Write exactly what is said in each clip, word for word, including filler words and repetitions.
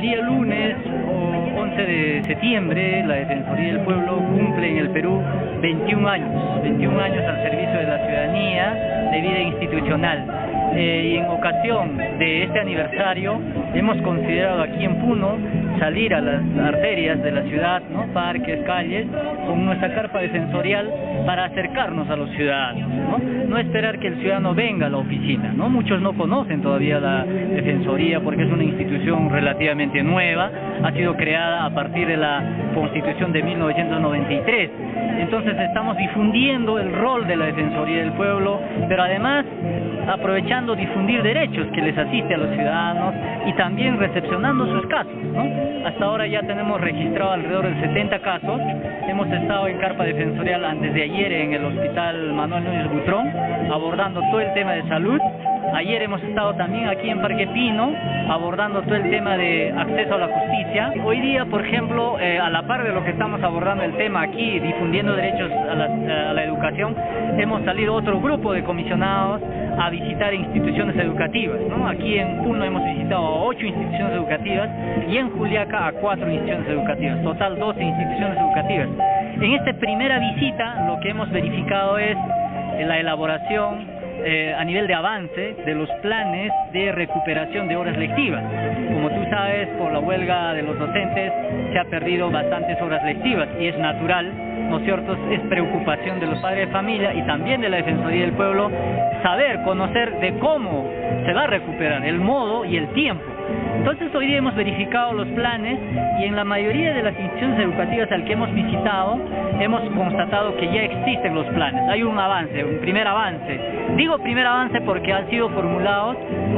día lunes o once de septiembre, la Defensoría del Pueblo cumple en el Perú veintiún años, veintiún años al servicio de la ciudadanía de vida institucional. Eh, y en ocasión de este aniversario hemos considerado aquí en Puno salir a las arterias de la ciudad, ¿no? Parques, calles, con nuestra carpa defensorial para acercarnos a los ciudadanos, ¿no? No esperar que el ciudadano venga a la oficina, ¿no? Muchos no conocen todavía la Defensoría porque es una institución relativamente nueva, ha sido creada a partir de la Constitución de mil novecientos noventa y tres. Entonces estamos difundiendo el rol de la Defensoría del Pueblo, pero además aprovechando difundir derechos que les asiste a los ciudadanos y también recepcionando sus casos, ¿no? Hasta ahora ya tenemos registrado alrededor de setenta casos. Hemos estado en carpa defensorial antes de ayer en el Hospital Manuel Núñez Butrón, abordando todo el tema de salud. Ayer hemos estado también aquí en Parque Pino, abordando todo el tema de acceso a la justicia. Hoy día, por ejemplo, eh, a la par de lo que estamos abordando el tema aquí, difundiendo derechos a la, a la educación, hemos salido otro grupo de comisionados a visitar instituciones educativas, ¿no? Aquí en Puno hemos visitado a ocho instituciones educativas y en Juliaca a cuatro instituciones educativas, total doce instituciones educativas. En esta primera visita lo que hemos verificado es la elaboración Eh, a nivel de avance de los planes de recuperación de horas lectivas. Como tú sabes, por la huelga de los docentes se ha perdido bastantes horas lectivas y es natural, ¿no es cierto? Es preocupación de los padres de familia y también de la Defensoría del Pueblo saber, conocer de cómo se va a recuperar, el modo y el tiempo. Entonces hoy día hemos verificado los planes y en la mayoría de las instituciones educativas al que hemos visitado hemos constatado que ya existen los planes. Hay un avance, un primer avance. Digo primer avance porque han sido formulados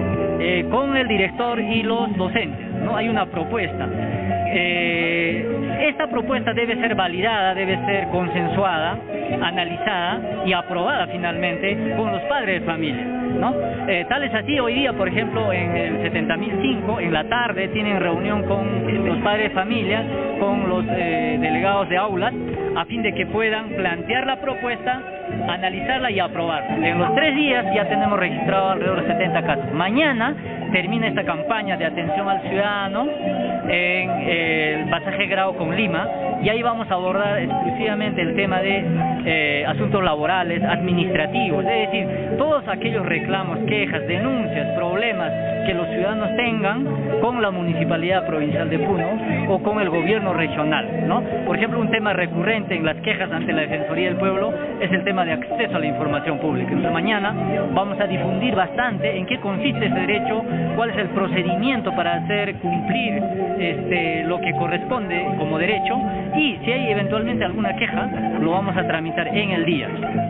eh, con el director y los docentes, ¿no? Hay una propuesta. Eh, esta propuesta debe ser validada, debe ser consensuada, analizada y aprobada finalmente con los padres de familia, ¿no? Eh, tal es así, hoy día, por ejemplo, en el setenta mil cinco, en la tarde, tienen reunión con los padres de familia, con los eh, delegados de aulas, a fin de que puedan plantear la propuesta, analizarla y aprobarla. En los tres días ya tenemos registrado alrededor de setenta casos. Mañana termina esta campaña de atención al ciudadano en eh, el pasaje Grau con Lima y ahí vamos a abordar exclusivamente el tema de eh, asuntos laborales, administrativos, es decir, todos aquellos reclamos, quejas, denuncias, problemas que los ciudadanos tengan con la Municipalidad Provincial de Puno o con el gobierno regional, ¿no? Por ejemplo, un tema recurrente en las quejas ante la Defensoría del Pueblo es el tema de acceso a la información pública. Entonces mañana vamos a difundir bastante en qué consiste ese derecho, cuál es el procedimiento para hacer cumplir este, lo que corresponde como derecho y si hay eventualmente alguna queja, lo vamos a tramitar en el día.